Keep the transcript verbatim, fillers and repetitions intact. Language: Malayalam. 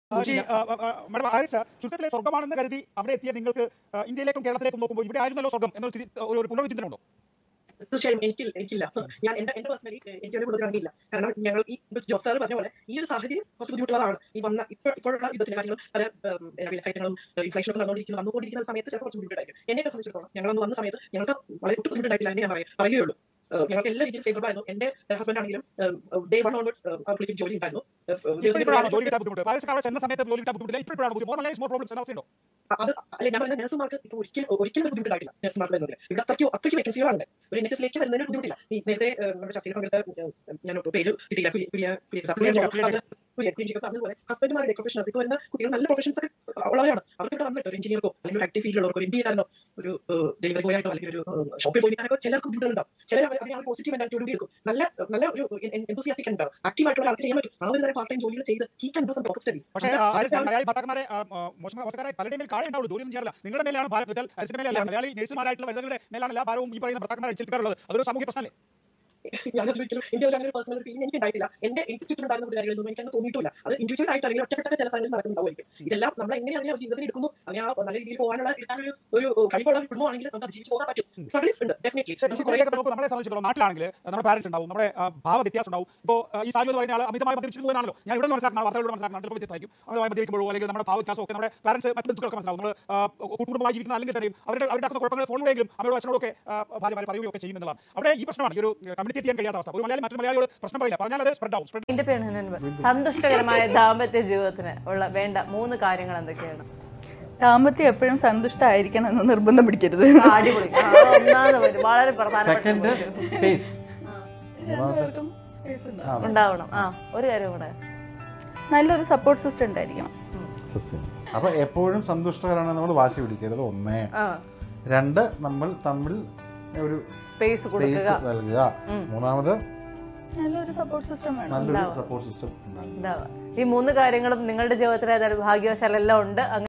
madam Aris, ചുരുക്കത്തിലെ സ്വർഗ്ഗമാണെന്ന് കരുതി അവിടെ എത്തിയ നിങ്ങൾക്ക് ഇന്ത്യയിലേക്കും കേരളത്തിലേക്കും നോക്കുമ്പോൾ ഇവിടെ ആയിരുന്നല്ലോ സ്വർഗ്ഗം എന്നൊരു ഒരു പുനർവിചിന്തനമുണ്ടോ? തീർച്ചയായും എനിക്ക് എനിക്കില്ല. ഞാൻ എന്റെ എന്റെ പേഴ്സണലി എനിക്ക് ഒരു കൂടുതലില്ല. കാരണം ഞങ്ങൾ ഈ ജോബ് സാർ പറഞ്ഞ പോലെ ഈ ഒരു സാഹചര്യം കുറച്ച് ബുദ്ധിമുട്ടുള്ളതാണ്. ഈ വന്ന ഇപ്പോൾ ഇപ്പോഴുള്ള യുദ്ധത്തിന്റെ കാര്യങ്ങളും പല വിലക്കയറ്റങ്ങളും ഇൻഫ്ലേഷനും നടന്നുകൊണ്ടിരിക്കുന്നു വന്നുകൊണ്ടിരിക്കുന്ന സമയത്ത് ചിലപ്പോൾ കുറച്ച് ബുദ്ധിമുട്ടായിരിക്കും. എന്നെ സംബന്ധിച്ചിടത്തോളം ഞങ്ങളൊന്ന് വന്ന സമയത്ത് ഞങ്ങൾക്ക് വളരെ ഒട്ടും ബുദ്ധിമുട്ടായിട്ടില്ല എന്ന് ഞാൻ പറയുകയുള്ളൂ. ഞങ്ങൾക്ക് എല്ലാ രീതിയിലും ഫേവറബിൾ ആയിരുന്നു. എന്റെ ഹസ്ബൻഡ് ആണെങ്കിലും ഡേ വൺ ഓൺവേർഡ്സ് പുള്ളിക്ക് ജോലി ഉണ്ടായിരുന്നു. അത് അല്ലെ ഞാൻ പറയുന്ന നഴ്സുമാർക്ക് ഇപ്പോൾ ഒരിക്കലും ഒരിക്കലും ബുദ്ധിമുട്ടായിട്ടില്ല. നഴ്സുമാർക്ക് വരുന്നതിൽ ഇവിടെ അത്രയ്ക്ക് അത്രയ്ക്ക് വേക്കൻസികളാണ്. ഒരു എൻ എച്ച് എസിലേക്ക് വരുന്നതിന് ബുദ്ധിമുട്ടില്ല. ഈ നേരത്തെ നമ്മുടെ ചർച്ചയിൽ പങ്കെടുത്ത ഞാൻ പേര് കിട്ടിയില്ല പറഞ്ഞതുപോലെ ഹസ്ബൻഡുമാരുടെ പ്രൊഫഷണൽസ് ഇപ്പോൾ വരുന്ന കുട്ടികൾ നല്ല പ്രൊഫഷൻസ് ഒക്കെ ഉള്ളവരാണ്. അവർക്ക് ഇവിടെ വന്നിട്ട് ഒരു എഞ്ചിനീയർക്കോ അല്ലെങ്കിൽ ഒരു ആക്റ്റീവ് ഫീൽഡിലുള്ളവർക്ക് ഒരു എം ബി ആയിരുന്നോ ഒരു ഡെലിവറി ബോയ് ആയിട്ടോ അല്ലെങ്കിൽ ഒരു ഷോപ്പിൽ പോയി നിൽക്കാനൊക്കെ ചിലർക്ക് ബുദ്ധിമുട്ടുണ്ടാവും. ചിലർ അതിനെ പോസിറ്റീവ് മെന്റാലിറ്റിയോട് എടുക്കും. നല്ല നല്ല ഒരു എന്തൂസിയാസ്റ്റിക് ഉണ്ടാവും. ആക്റ്റീവ് ആയിട്ടുള്ള ആൾക്ക് ചെയ്യാൻ പറ്റും. ആ ഒരു തരം പാർട്ട് ടൈം ജോലികൾ ചെയ്ത് he can do some top studies. പക്ഷേ ഭർത്താക്കന്മാരെ മോശക്കാരായി പലരുടെയും കാര്യമുണ്ടാവുള്ളൂ. ജോലിയൊന്നും ചെയ്യാറില്ല. നിങ്ങളുടെ മേലാണ് ഭാരം. അരിസിന്റെ മേലല്ല, മലയാളി നേഴ്സുമാരായിട്ടുള്ള വരുന്നവരുടെ മേലാണ് എല്ലാ ഭാരവും ഈ പറയുന്ന ഭർത്താക്കന്മാരെ ഏൽപ്പിക്കാറുള്ളത്. അതൊരു സാമൂഹ്യ പ്രശ്നമല്ലേ? ഞാനൊരിക്കലും എനിക്ക് ഒരു അങ്ങനെ പേഴ്സണൽ ഫീലിംഗ് എനിക്ക് ഉണ്ടായിട്ടില്ല. എന്റെ എനിക്ക് ചുറ്റുണ്ടായിരുന്ന കാര്യങ്ങളൊന്നും എനിക്ക് അങ്ങനെ തോന്നിയിട്ടില്ല. അത് ഇൻഡിവിജ്വൽ ആയിട്ട് അല്ലെങ്കിൽ ഒറ്റപ്പെട്ട ചില സ്ഥലങ്ങളിൽ നടക്കുന്നുണ്ടാവുമായിരിക്കും. ഇതെല്ലാം നമ്മൾ എങ്ങനെ അതിനെ ജീവിതത്തിൽ എടുക്കുന്നു, അതിനെ ആ നല്ല രീതിയിൽ പോകാനുള്ള എടുക്കാനൊരു ഒരു കഴിവുള്ള കുടുംബമാണെങ്കിൽ നമുക്ക് അത് ജീവിച്ച് പോകാൻ പറ്റും. സ്ട്രഗിൾസ് ഉണ്ട് ഡെഫിനറ്റ്ലി. നമ്മളെ സംബന്ധിച്ചിടത്തോളം നാട്ടിലാണെങ്കിൽ നമ്മുടെ പാരന്റ്സ് ഉണ്ടാവും, നമ്മുടെ ഭാവ വ്യത്യാസം ഉണ്ടാവും. ഇപ്പോൾ ഈ സാജു എന്ന് പറയുന്ന ആൾ അമിതമായി മദ്യപിച്ചിരുന്നു എന്നാണല്ലോ ഞാൻ ഇവിടെ മനസ്സിലാക്കണം. വാർത്തകളോട് മനസ്സിലാക്കണം. ചിലപ്പോൾ വ്യത്യസ്തമായിരിക്കും. അമിതമായി മദ്യപിക്കുമ്പോഴോ അല്ലെങ്കിൽ നമ്മുടെ ഭാവ വ്യത്യാസം ഒക്കെ നമ്മുടെ പാരന്റ്സ് മറ്റു ബന്ധുക്കൾക്ക് മനസ്സിലാവും. നമ്മൾ കുടുംബമായി ജീവിക്കുന്ന അല്ലെങ്കിൽ തന്നെയും അവരുടെ അവരുടെ കുഴപ്പങ്ങൾ ഫോണിലെങ്കിലും അവരുടെ അച്ഛനോടൊക്കെ ഭാര്യമാർ പറയുകയൊക്കെ ചെയ്യുന്നതാണ്. അവിടെ ഈ പ്രശ്നമാണ് ഈ ഒരു കമ്മ്യൂണിക്കേറ്റ് ചെയ്യാൻ കഴിയാത്ത അവസ്ഥ. ഒരു മലയാളി മറ്റൊരു മലയാളിയോട് പ്രശ്നം പറയില്ല, പറഞ്ഞാൽ അത് സ്പ്രെഡ് ആവും. സന്തുഷ്ടകരമായ ദാമ്പത്യ ജീവിതത്തിന് ഉള്ള വേണ്ട മൂന്ന് കാര്യങ്ങൾ എന്തൊക്കെയാണ്? ദാമ്പത്യം എപ്പോഴും സന്തുഷ്ടമായിരിക്കണം എന്ന് നിർബന്ധം പിടിക്കരുത്. വളരെ പ്രധാനപ്പെട്ട ഉണ്ടാവണം. ആ ഒരു കാര്യം കൂടെ, നല്ലൊരു സപ്പോർട്ട് സിസ്റ്റം ഉണ്ടായിരിക്കണം. സത്യം. അപ്പൊ എപ്പോഴും സന്തുഷ്ടകരമാണ്, നമ്മൾ വാശി പിടിക്കരുത്. ഒന്നേ. രണ്ട്, നമ്മൾ തമ്മിൽ ഒരു സ്പേസ് നൽകുക. മൂന്നാമത് നല്ലൊരു സപ്പോർട്ട് സിസ്റ്റം വേണം. നല്ലൊരു സപ്പോർട്ട് സിസ്റ്റം ഉണ്ടാകും. ഈ മൂന്ന് കാര്യങ്ങളും നിങ്ങളുടെ ജീവിതത്തിൽ ഭാഗ്യവശാലെല്ലാം ഉണ്ട്.